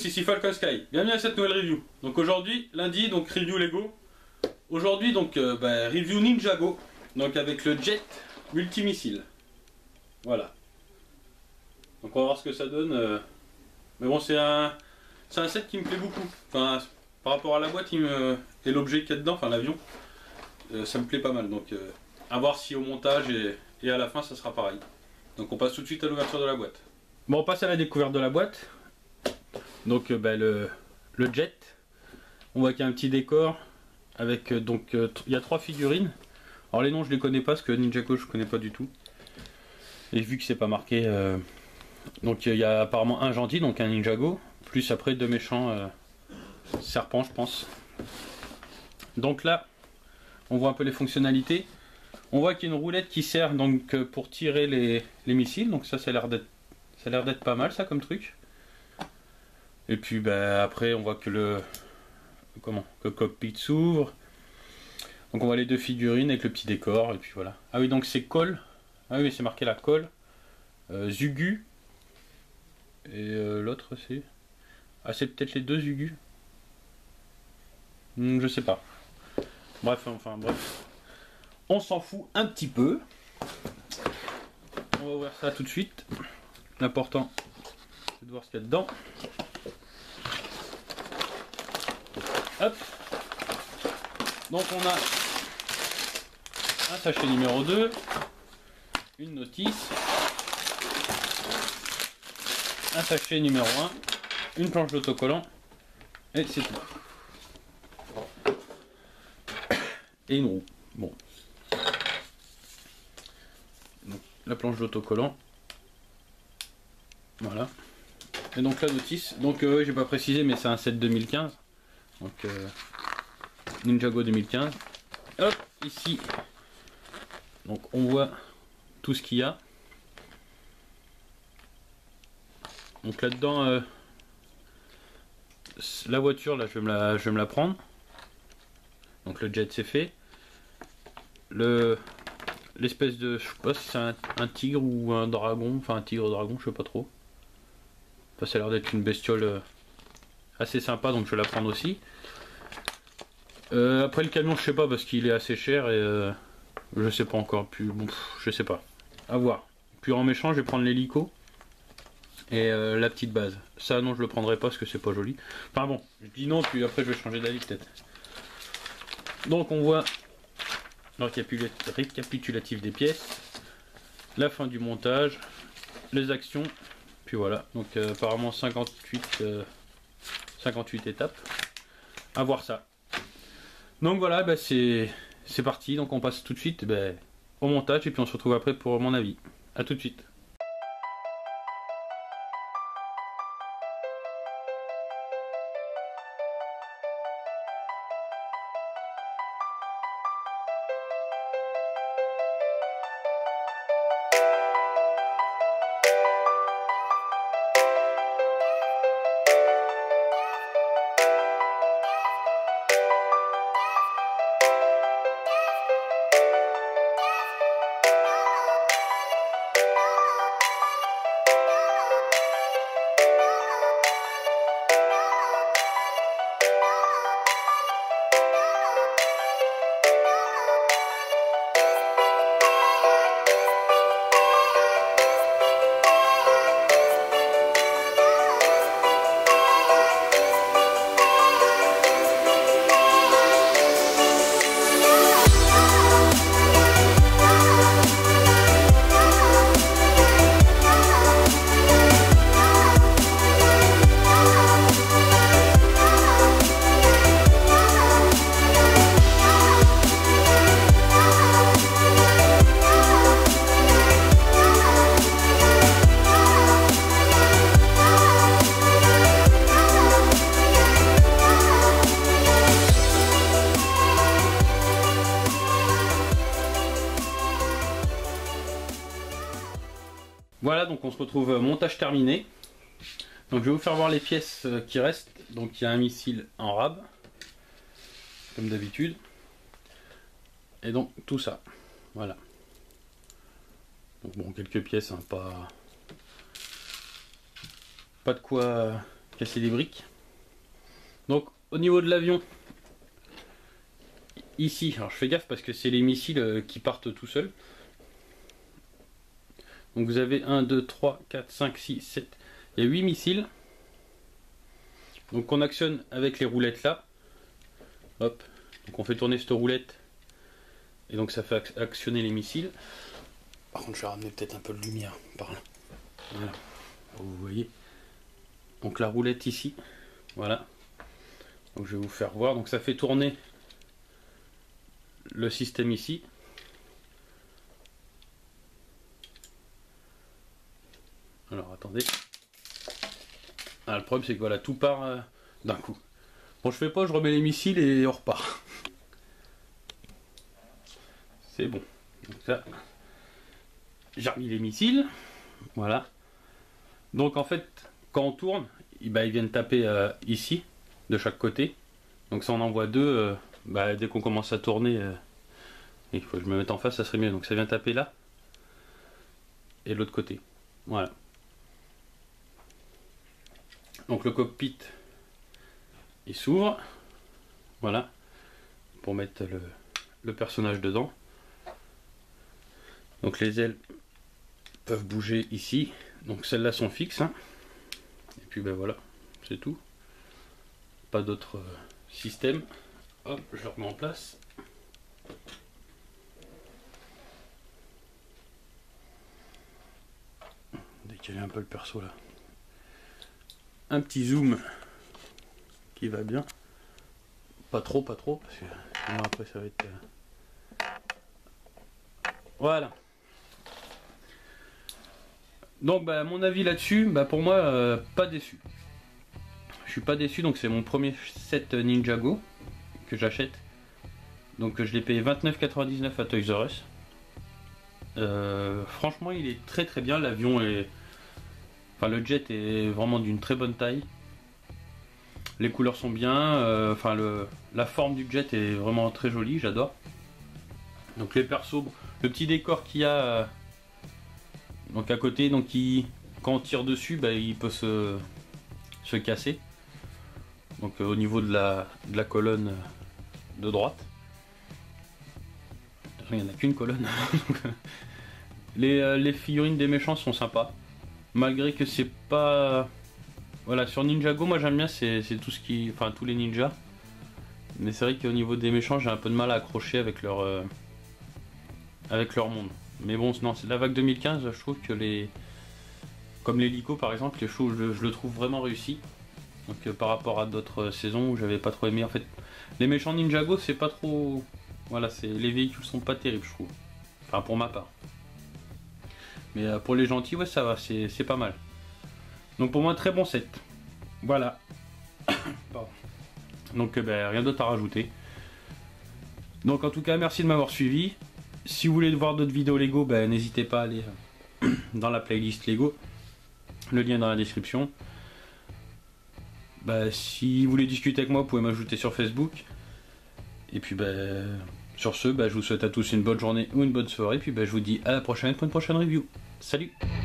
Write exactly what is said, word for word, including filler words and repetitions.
ici Falcon Sky, bienvenue à cette nouvelle review. Donc aujourd'hui, lundi, donc review Lego. Aujourd'hui donc euh, bah, review Ninjago, donc avec le jet multimissile. Voilà. Donc on va voir ce que ça donne. Euh... Mais bon, c'est un, c'est un set qui me plaît beaucoup. Enfin, par rapport à la boîte il me... et l'objet qu'il y a dedans, enfin l'avion, euh, ça me plaît pas mal. Donc euh, à voir si au montage et... et à la fin ça sera pareil. Donc on passe tout de suite à l'ouverture de la boîte. Bon, on passe à la découverte de la boîte. Donc euh, bah, le, le jet, on voit qu'il y a un petit décor avec euh, donc euh, il y a trois figurines. Alors les noms je les connais pas parce que Ninjago je connais pas du tout. Et vu que c'est pas marqué, euh, donc il y a apparemment un gentil, donc un Ninjago, plus après deux méchants euh, serpents je pense. Donc là, on voit un peu les fonctionnalités. On voit qu'il y a une roulette qui sert donc euh, pour tirer les, les missiles. Donc ça, ça a l'air d'être, ça a l'air d'être pas mal ça comme truc. Et puis bah, après on voit que le comment que le cockpit s'ouvre. Donc on voit les deux figurines avec le petit décor et puis voilà. Ah oui, donc c'est Cole. Ah oui, c'est marqué la Cole. Euh, Zugu. Et euh, l'autre c'est... Ah, c'est peut-être les deux Zugu. Hmm, je sais pas. Bref, enfin bref. On s'en fout un petit peu. On va ouvrir ça tout de suite. L'important c'est de voir ce qu'il y a dedans. Hop. Donc on a un sachet numéro deux, une notice, un sachet numéro un, une planche d'autocollant, et c'est tout. Et une roue. Bon. Donc, la planche d'autocollant. Voilà. Et donc la notice. Donc euh, j'ai pas précisé mais c'est un set deux mille quinze. Donc euh, Ninjago deux mille quinze. Hop, ici. Donc on voit tout ce qu'il y a. Donc là-dedans, euh, la voiture, là je vais me la, je vais me la prendre. Donc le jet c'est fait. Le l'espèce de, je sais pas si c'est un, un tigre ou un dragon, enfin un tigre dragon, je sais pas trop. Enfin, ça a l'air d'être une bestiole euh, assez sympa, donc je vais la prendre aussi. Euh, après le camion je sais pas parce qu'il est assez cher et euh, je sais pas encore, plus bon pff, je sais pas, à voir. Puis en méchant je vais prendre l'hélico et euh, la petite base. Ça non je le prendrai pas parce que c'est pas joli. Enfin bon, je dis non puis après je vais changer d'avis peut-être. Donc on voit le récapitulatif des pièces, la fin du montage, les actions, puis voilà. Donc euh, apparemment cinquante-huit, euh, cinquante-huit étapes. À voir ça. Donc voilà, bah c'est c'est parti. Donc on passe tout de suite bah, au montage et puis on se retrouve après pour mon avis. A tout de suite. Voilà, donc on se retrouve euh, montage terminé. Donc je vais vous faire voir les pièces euh, qui restent. Donc il y a un missile en rab, comme d'habitude. Et donc tout ça. Voilà. Donc bon, quelques pièces, hein, pas... pas de quoi casser des briques. Donc au niveau de l'avion, ici, alors je fais gaffe parce que c'est les missiles qui partent tout seuls. Donc vous avez un, deux, trois, quatre, cinq, six, sept, il y a huit missiles. Donc on actionne avec les roulettes là. Hop, donc on fait tourner cette roulette et donc ça fait actionner les missiles. Par contre je vais ramener peut-être un peu de lumière par là. Voilà, vous voyez. Donc la roulette ici, voilà. Donc je vais vous faire voir. Donc ça fait tourner le système ici. Alors attendez. Ah, le problème c'est que voilà, tout part euh, d'un coup. Bon, je fais pas, je remets les missiles et on repart. C'est bon. Donc ça, j'ai remis les missiles. Voilà. Donc en fait, quand on tourne, bah, ils viennent taper euh, ici, de chaque côté. Donc ça on envoie deux, euh, bah, dès qu'on commence à tourner, euh, il faut que je me mette en face, ça serait mieux. Donc ça vient taper là. Et de l'autre côté. Voilà. Donc le cockpit, il s'ouvre. Voilà. Pour mettre le, le personnage dedans. Donc les ailes peuvent bouger ici. Donc celles-là sont fixes. Hein. Et puis ben voilà, c'est tout. Pas d'autre euh, système. Hop, je le remets en place. Décaler un peu le perso là. Un petit zoom qui va bien. Pas trop, pas trop, parce que sinon après ça va être... Euh... Voilà. Donc bah, mon avis là-dessus, bah, pour moi, euh, pas déçu. Je suis pas déçu, donc c'est mon premier set Ninjago que j'achète. Donc je l'ai payé vingt-neuf quatre-vingt-dix-neuf à Toys R Us. Euh, franchement, il est très très bien. L'avion est... Enfin, le jet est vraiment d'une très bonne taille. Les couleurs sont bien. Euh, enfin, le... la forme du jet est vraiment très jolie, j'adore. Donc les persos, le petit décor qu'il y a euh, donc à côté, donc il... quand on tire dessus, bah, il peut se, se casser. Donc euh, au niveau de la, de la colonne de droite. Il n'y en a qu'une colonne. les, euh, les figurines des méchants sont sympas. Malgré que c'est pas... Voilà, sur Ninjago, moi j'aime bien, c'est tout ce qui... Enfin, tous les ninjas. Mais c'est vrai qu'au niveau des méchants, j'ai un peu de mal à accrocher avec leur... Euh... avec leur monde. Mais bon, non, c'est la vague deux mille quinze, je trouve que les... Comme l'hélico par exemple, je, je, je le trouve vraiment réussi. Donc euh, par rapport à d'autres saisons où j'avais pas trop aimé. En fait, les méchants Ninjago, c'est pas trop... Voilà, c'est les véhicules sont pas terribles, je trouve. Enfin, pour ma part. Mais euh, pour les gentils, ouais, ça va, c'est pas mal. Donc pour moi, très bon set. Voilà. Donc euh, ben, rien d'autre à rajouter. Donc en tout cas, merci de m'avoir suivi. Si vous voulez voir d'autres vidéos Lego, ben, n'hésitez pas à aller euh, dans la playlist Lego. Le lien dans la description. Ben, si vous voulez discuter avec moi, vous pouvez m'ajouter sur Facebook. Et puis ben, sur ce, ben, je vous souhaite à tous une bonne journée ou une bonne soirée. Puis ben, je vous dis à la prochaine pour une prochaine review. Salut!